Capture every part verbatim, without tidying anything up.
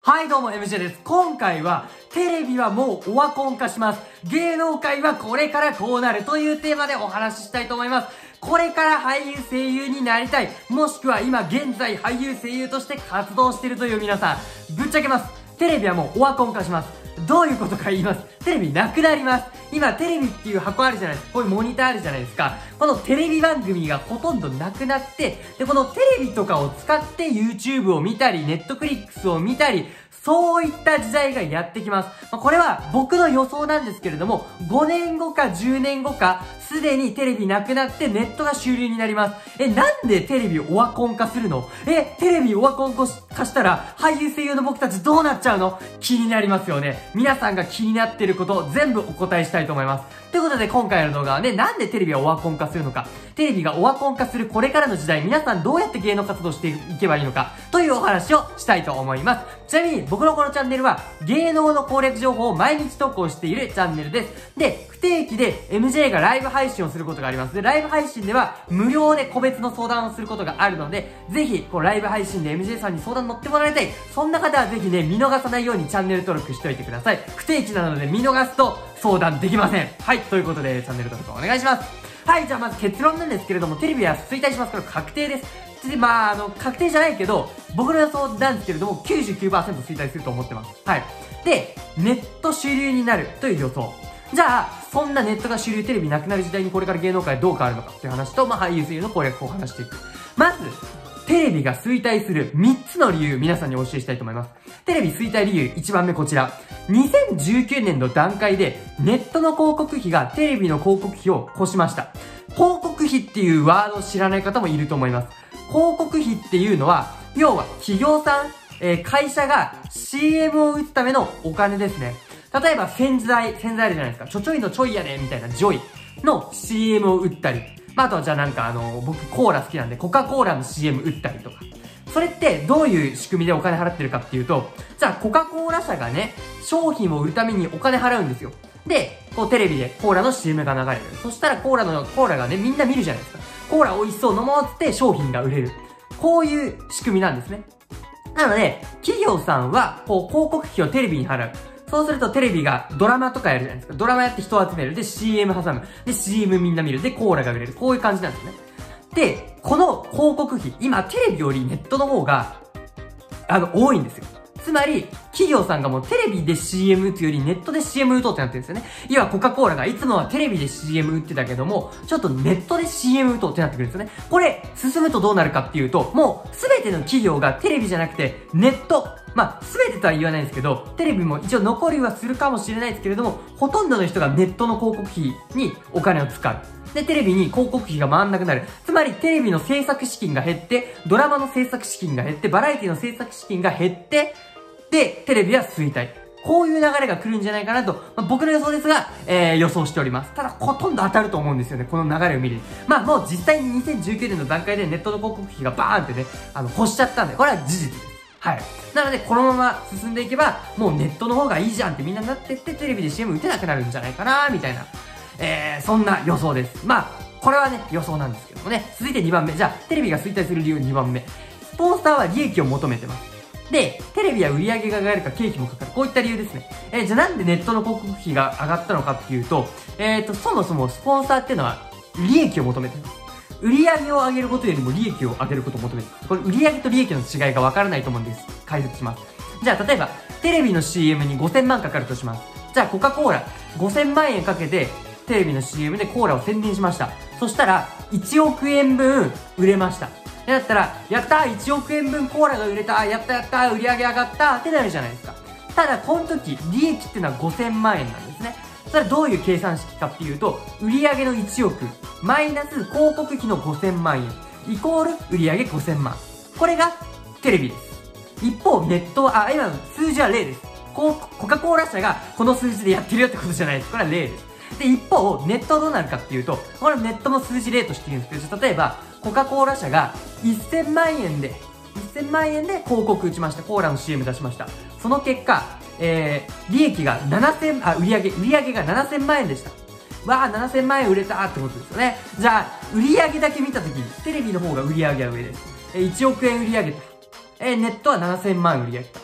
はいどうも エムジェー です。今回はテレビはもうオワコン化します。芸能界はこれからこうなるというテーマでお話ししたいと思います。これから俳優声優になりたい、もしくは今現在俳優声優として活動しているという皆さん、ぶっちゃけます。テレビはもうオワコン化します。どういうことか言います。テレビなくなります。今テレビっていう箱あるじゃないですか。こういうモニターあるじゃないですか。このテレビ番組がほとんどなくなって、で、このテレビとかを使って YouTube を見たり、Netflix を見たり、そういった時代がやってきます。まあ、これは僕の予想なんですけれども、ごねんごかじゅうねんごか、すでにテレビなくなってネットが主流になります。え、なんでテレビオワコン化するの？え、テレビオワコン化したら俳優声優の僕たちどうなっちゃうの？気になりますよね。皆さんが気になっていることを全部お答えしたいと思います。ということで今回の動画はね、なんでテレビはオワコン化するのか、テレビがオワコン化するこれからの時代、皆さんどうやって芸能活動していけばいいのか、というお話をしたいと思います。ちなみに僕のこのチャンネルは芸能の攻略情報を毎日投稿しているチャンネルです。で、不定期で エムジェー がライブ配信をすることがあります。で、ライブ配信では無料で個別の相談をすることがあるので、ぜひ、こうライブ配信で エムジェー さんに相談乗ってもらいたい。そんな方はぜひね、見逃さないようにチャンネル登録しておいてください。不定期なので見逃すと相談できません。はい、ということでチャンネル登録お願いします。はい、じゃあまず結論なんですけれども、テレビは衰退します。これ確定です。で、まあ、あの、確定じゃないけど、僕の予想なんですけれども、きゅうじゅうきゅうパーセント 衰退すると思ってます。はい。で、ネット主流になるという予想。じゃあ、そんなネットが主流、テレビなくなる時代にこれから芸能界どう変わるのかっていう話と、まあ、俳優声優の攻略法を話していく。まず、テレビが衰退するみっつの理由、皆さんにお教えしたいと思います。テレビ衰退理由いちばんめこちら。にせんじゅうきゅうねんの段階で、ネットの広告費がテレビの広告費を越しました。広告費っていうワードを知らない方もいると思います。広告費っていうのは、要は企業さん、えー、会社が シーエム を打つためのお金ですね。例えば洗剤、洗剤あるじゃないですか。ちょちょいのちょいやで、みたいなジョイの シーエム を打ったり。まあ、あとはじゃあなんかあの、僕コーラ好きなんでコカ・コーラの シーエム 打ったりとか。それってどういう仕組みでお金払ってるかっていうと、じゃあコカ・コーラ社がね、商品を売るためにお金払うんですよ。で、こうテレビでコーラの シーエム が流れる。そしたらコーラの、コーラがね、みんな見るじゃないですか。コーラ美味しそう飲もうっつって商品が売れる。こういう仕組みなんですね。なので、企業さんは、こう広告費をテレビに払う。そうするとテレビがドラマとかやるじゃないですか。ドラマやって人を集める。で、シーエム 挟む。で、シーエム みんな見る。で、コーラが売れる。こういう感じなんですね。で、この広告費、今テレビよりネットの方が、あの、多いんですよ。つまり、企業さんがもうテレビで シーエム 打つよりネットで シーエム 打とうってなってるんですよね。要はコカ・コーラがいつもはテレビで シーエム 打ってたけども、ちょっとネットで シーエム 打とうってなってくるんですよね。これ、進むとどうなるかっていうと、もうすべての企業がテレビじゃなくてネット、まあ、すべてとは言わないんですけど、テレビも一応残りはするかもしれないですけれども、ほとんどの人がネットの広告費にお金を使う。で、テレビに広告費が回んなくなる。つまり、テレビの制作資金が減って、ドラマの制作資金が減って、バラエティの制作資金が減って、で、テレビは衰退。こういう流れが来るんじゃないかなと、まあ、僕の予想ですが、えー、予想しております。ただ、ほとんど当たると思うんですよね、この流れを見るに。まあ、もう実際ににせんじゅうきゅうねんの段階でネットの広告費がバーンってね、あの、越しちゃったんで、これは事実です。はい。なので、このまま進んでいけば、もうネットの方がいいじゃんってみんななってって、テレビで シーエム 打てなくなるんじゃないかな、みたいな。えー、そんな予想です。まあ、これはね、予想なんですけどもね。続いてにばんめ。じゃあ、テレビが衰退する理由にばんめ。スポンサーは利益を求めてます。で、テレビは売り上げが上がるか経費もかかる。こういった理由ですね。えー、じゃあなんでネットの広告費が上がったのかっていうと、えーと、そもそもスポンサーっていうのは利益を求めてます。売り上げを上げることよりも利益を上げることを求めてます。これ売り上げと利益の違いがわからないと思うんです。解説します。じゃあ例えば、テレビの シーエム にごせんまんかかるとします。じゃあコカ・コーラ、ごせんまんえんかけて、テレビの シーエム でコーラを宣伝しました。そしたら、いちおくえんぶん売れました。だったら、やったー !いちおくえんぶんコーラが売れたやったやったー売り上げ上がったーってなるじゃないですか。ただ、この時、利益っていうのはごせんまんえんなんですね。それはどういう計算式かっていうと、売上のいちおく、マイナス広告費のごせんまんえん、イコール売上ごせんまん。これが、テレビです。一方、ネットは、あ、今の数字は例です。コカ・コーラ社がこの数字でやってるよってことじゃないです。これは例です。で、一方、ネットはどうなるかっていうと、これネットの数字例として言うんですけど、例えば、コカ・コーラ社がせんまんえんで、せんまんえんで広告打ちました。コーラの シーエム 出しました。その結果、えー、利益がななせん、あ、売上、売上がななせんまんえんでした。わー、ななせんまんえん売れたーってことですよね。じゃあ、売上だけ見たときに、テレビの方が売上は上です。えー、いちおくえん売上た。えー、ネットはななせんまん売上た。あれ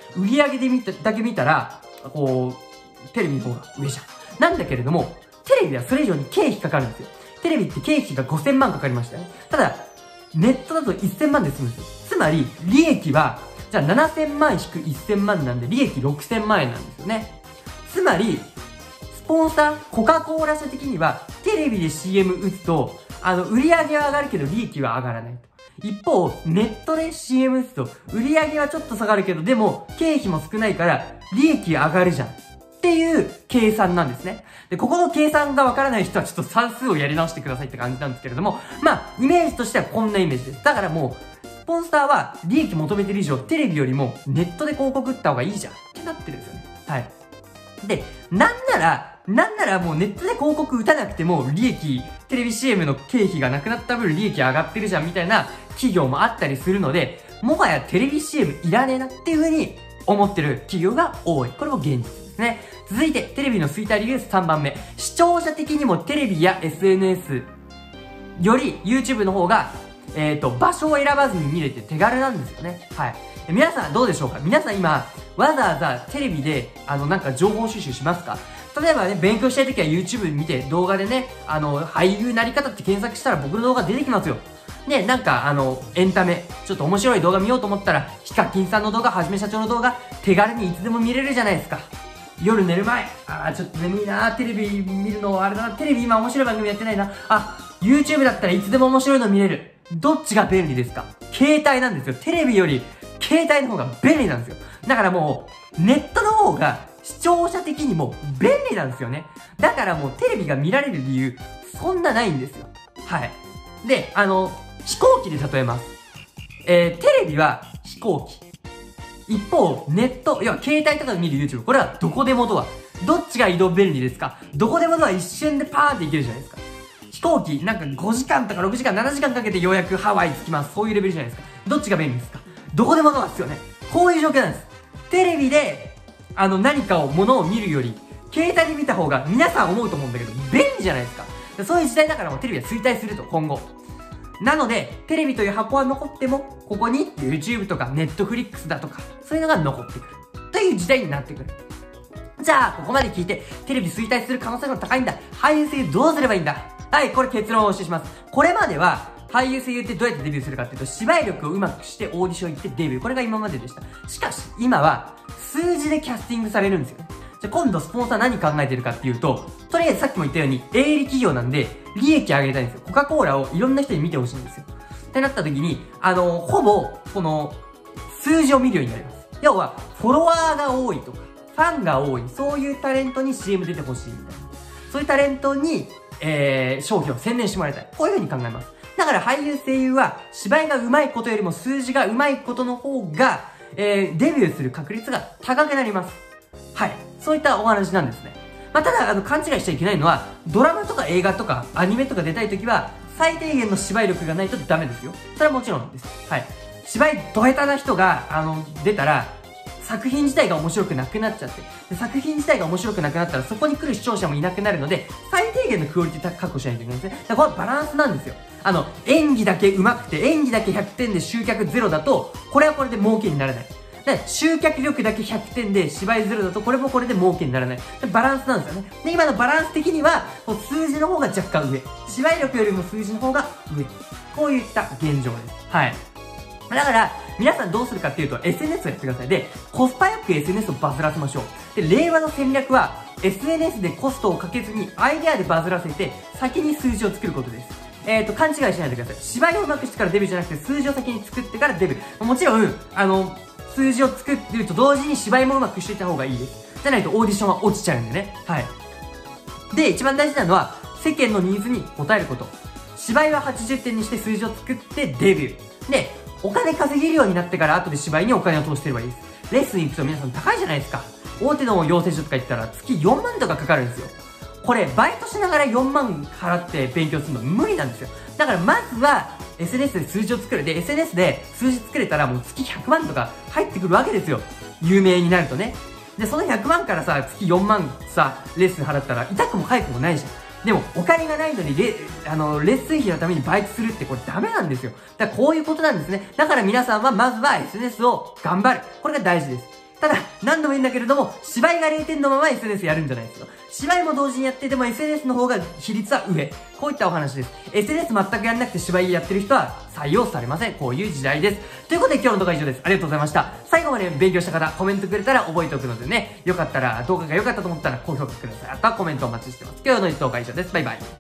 売り上げで見た、だけ見たら、こう、テレビの方が上じゃん。なんだけれども、テレビはそれ以上に経費かかるんですよ。テレビって経費がごせんまんかかりましたよ。ただ、ネットだといっせんまんで済むんですよ。つまり、利益は、じゃあななせんまん引くいっせんまんなんで、利益ろくせんまんえんなんですよね。つまり、スポンサー、コカ・コーラ社的には、テレビで シーエム 打つと、あの、売り上げは上がるけど、利益は上がらないと。一方、ネットで シーエム 打つと、売り上げはちょっと下がるけど、でも、経費も少ないから、利益上がるじゃん。っていう計算なんですね。で、ここの計算がわからない人はちょっと算数をやり直してくださいって感じなんですけれども、まあ、イメージとしてはこんなイメージです。だからもう、スポンサーは利益求めてる以上、テレビよりもネットで広告打った方がいいじゃんってなってるんですよね。はい。で、なんなら、なんならもうネットで広告打たなくても利益、テレビ シーエム の経費がなくなった分利益上がってるじゃんみたいな企業もあったりするので、もはやテレビ シーエム いらねえなっていう風に思ってる企業が多い。これも現実ですね。続いて、テレビの衰退理由さんばんめ。視聴者的にもテレビや エスエヌエス より YouTube の方が、えっと、場所を選ばずに見れて手軽なんですよね。はい。皆さんどうでしょうか？皆さん今、わざわざテレビで、あの、なんか情報収集しますか？例えばね、勉強したいときは YouTube 見て動画でね、あの、俳優なり方って検索したら僕の動画出てきますよ。ね、なんかあの、エンタメ、ちょっと面白い動画見ようと思ったら、ヒカキンさんの動画、はじめ社長の動画、手軽にいつでも見れるじゃないですか。夜寝る前、あーちょっと眠いなー、テレビ見るのあれだな、テレビ今面白い番組やってないな、あ、YouTube だったらいつでも面白いの見れる。どっちが便利ですか？携帯なんですよ。テレビより携帯の方が便利なんですよ。だからもう、ネットの方が視聴者的にも便利なんですよね。だからもうテレビが見られる理由、そんなないんですよ。はい。で、あの、飛行機で例えます。えー、テレビは飛行機。一方、ネット、いや、携帯とかで見る YouTube、これはどこでもドア。どっちが移動便利ですか？どこでもドア一瞬でパーンって行けるじゃないですか。飛行機、なんかごじかんとかろくじかん、ななじかんかけてようやくハワイ着きます。そういうレベルじゃないですか。どっちが便利ですか？どこでもドアですよね。こういう状況なんです。テレビで、あの、何かを、物を見るより、携帯で見た方が皆さん思うと思うんだけど、便利じゃないですか。そういう時代だからもうテレビは衰退すると、今後。なので、テレビという箱は残っても、ここに YouTube とか Netflix だとか、そういうのが残ってくる。という時代になってくる。じゃあ、ここまで聞いて、テレビ衰退する可能性が高いんだ。俳優声優どうすればいいんだ？はい、これ結論をお教えします。これまでは、俳優声優ってどうやってデビューするかっていうと、芝居力をうまくしてオーディション行ってデビュー。これが今まででした。しかし、今は、数字でキャスティングされるんですよ。じゃあ今度スポンサー何考えてるかっていうと、とりあえずさっきも言ったように、営利企業なんで、利益上げたいんですよ。コカ・コーラをいろんな人に見てほしいんですよ。ってなった時に、あの、ほぼ、この、数字を見るようになります。要は、フォロワーが多いとか、ファンが多い、そういうタレントに シーエム 出てほしいみたいな。そういうタレントに、えー、商品を宣伝してもらいたい。こういう風に考えます。だから俳優声優は、芝居が上手いことよりも数字が上手いことの方が、えー、デビューする確率が高くなります。はい。そういったお話なんですね。まあ、ただ、あの、勘違いしちゃいけないのは、ドラマとか映画とかアニメとか出たいときは、最低限の芝居力がないとダメですよ。それはもちろんです。はい。芝居ド下手な人が、あの、出たら、作品自体が面白くなくなっちゃってで、作品自体が面白くなくなったら、そこに来る視聴者もいなくなるので、最低限のクオリティ確保しないといけないんですね。だからこれはバランスなんですよ。あの、演技だけ上手くて、演技だけひゃくてんで集客ゼロだと、これはこれで儲けにならない。で、集客力だけひゃくてんで芝居ゼロだと、これもこれで儲けにならない。でバランスなんですよね。で、今のバランス的には、こう数字の方が若干上。芝居力よりも数字の方が上。こういった現状です。はい。だから、皆さんどうするかっていうと、エスエヌエス をやってください。で、コスパよく エスエヌエス をバズらせましょう。で、令和の戦略は、エスエヌエス でコストをかけずに、アイデアでバズらせて、先に数字を作ることです。えーと、勘違いしないでください。芝居を上手くしてからデビューじゃなくて、数字を先に作ってからデビュー。もちろん、あの、数字を作ってると同時に芝居も上手くしていった方がいいです。じゃないとオーディションは落ちちゃうんでね。はい。で、一番大事なのは、世間のニーズに応えること。芝居ははちじゅってんにして数字を作ってデビュー。で、お金稼げるようになってから後で芝居にお金を通してればいいです。レッスン行くと皆さん高いじゃないですか。大手の養成所とか行ったら月よんまんとかかかるんですよ。これ、バイトしながらよんまん払って勉強するの無理なんですよ。だからまずは エスエヌエス で数字を作る。で、エスエヌエス で数字作れたらもう月ひゃくまんとか入ってくるわけですよ。有名になるとね。で、そのひゃくまんからさ、月よんまんさ、レッスン払ったら痛くも痒くもないじゃん。でも、お金がないのにレ、あの、レッスン費のためにバイトするってこれダメなんですよ。だからこういうことなんですね。だから皆さんはまずは エスエヌエス を頑張る。これが大事です。 ただ、何度も言うんだけれども、芝居がれいてんのまま エスエヌエス やるんじゃないですよ。芝居も同時にやってても エスエヌエス の方が比率は上。こういったお話です。エスエヌエス 全くやんなくて芝居やってる人は採用されません。こういう時代です。ということで今日の動画は以上です。ありがとうございました。最後まで勉強した方、コメントくれたら覚えておくのでね、よかったら、動画が良かったと思ったら高評価ください。あとはコメントお待ちしてます。今日の動画は以上です。バイバイ。